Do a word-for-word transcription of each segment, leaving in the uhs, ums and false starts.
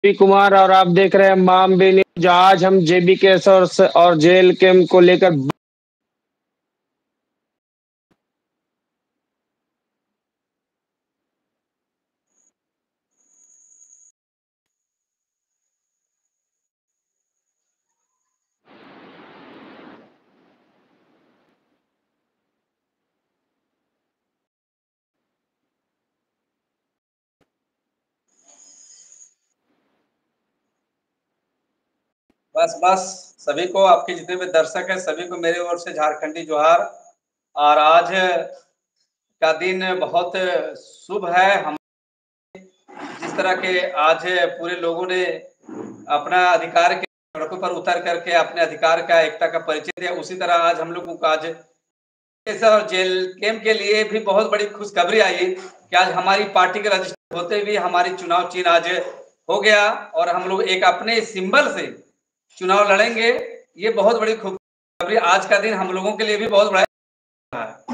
P Kumar और आप देख रहे हैं मामबी न्यूज़। आज हम जेबी केस और स और जेल कैम को लेकर ब बस, बस सभी को आपके जितने भी दर्शक हैं सभी को मेरी ओर से झारखंडी जोहार। और आज का दिन बहुत शुभ है हम जिस तरह के आज पूरे लोगों ने अपना अधिकार के सड़कों पर उतर करके अपने अधिकार का एकता का परिचय दिया, उसी तरह आज हम लोगों को आज और जेल कैंप के लिए भी बहुत बड़ी खुशखबरी आई कि आज हमारी पार्टी के रजिस्टर होते हुए हमारी चुनाव चिन्ह आज हो गया और हम लोग एक अपने सिंबल से चुनाव लड़ेंगे। ये बहुत बड़ी खुशखबरी आज का दिन हम लोगों के लिए भी बहुत बड़ा है।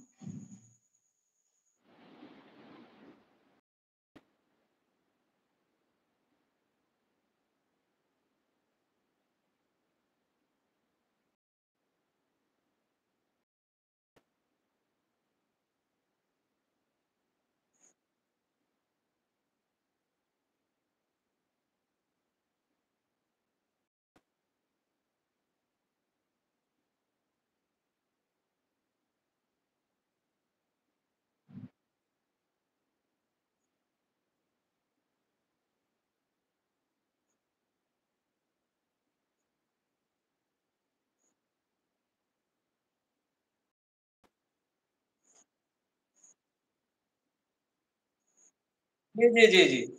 जी, जी, जी, जी।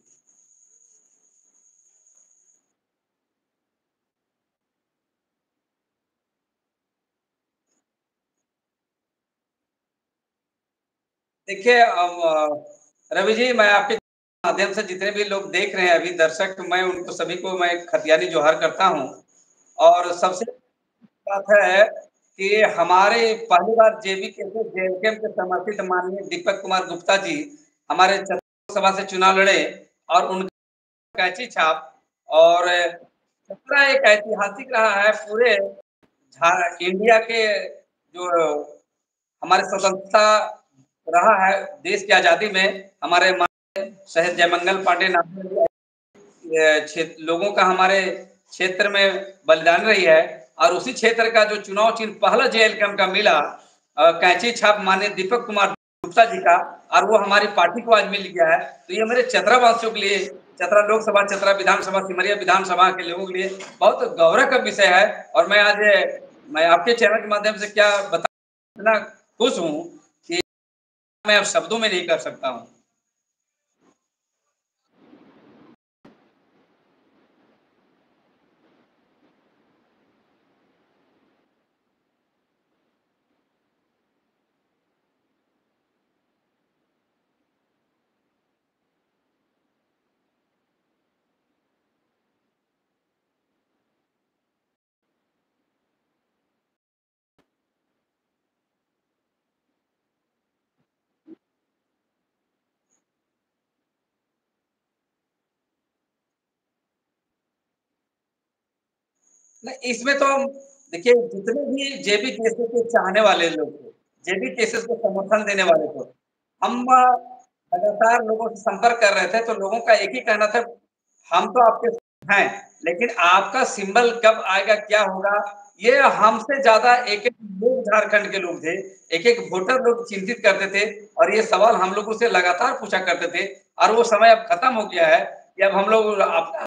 देखिए अम, रवि जी मैं आपके माध्यम से जितने भी लोग देख रहे हैं अभी दर्शक मैं उनको सभी को मैं खतियानी जोहार करता हूँ। और सबसे बात है कि हमारे पहली बार जेबी के जेल कैंप के समर्थित माननीय दीपक कुमार गुप्ता जी हमारे लोकसभा से चुनाव लड़े और उन कैंची छाप और सत्रह एक ऐतिहासिक रहा है पूरे झा इंडिया के जो हमारे स्वतंत्रता रहा है देश की आज़ादी में हमारे माननीय शहीद जयमंगल पांडे ये क्षेत्र लोगों का हमारे क्षेत्र में बलिदान रही है और उसी क्षेत्र का जो चुनाव चिन्ह पहला जेल कैंप का मिला अ, कैंची छाप माननीय दीपक कुमार गुप्ता जी का और वो हमारी पार्टी को आज मिल गया है। तो ये मेरे चतरा वासियों के लिए चतरा लोकसभा, चतरा विधानसभा, सिमरिया विधानसभा के लोगों के लिए बहुत गौरव का विषय है और मैं आज मैं आपके चैनल के माध्यम से क्या बता इतना खुश हूँ कि मैं अब शब्दों में नहीं कर सकता हूँ। नहीं इसमें तो देखिए जितने भी जेबी केसेस के चाहने वाले लोग थे, जेबी केसेस को समर्थन देने वाले थे, हम लगातार लोगों से संपर्क कर रहे थे तो लोगों का एक ही कहना था, हम तो आपके साथ हैं, लेकिन आपका सिंबल कब आएगा, क्या होगा? ये हमसे ज़्यादा एक-एक लोग झारखंड के लोग थे, एक-एक वोटर लोग चिंतित करते थे और ये सवाल हम लोगों से लगातार पूछा करते थे और वो समय अब खत्म हो गया है कि अब हम लोग अपना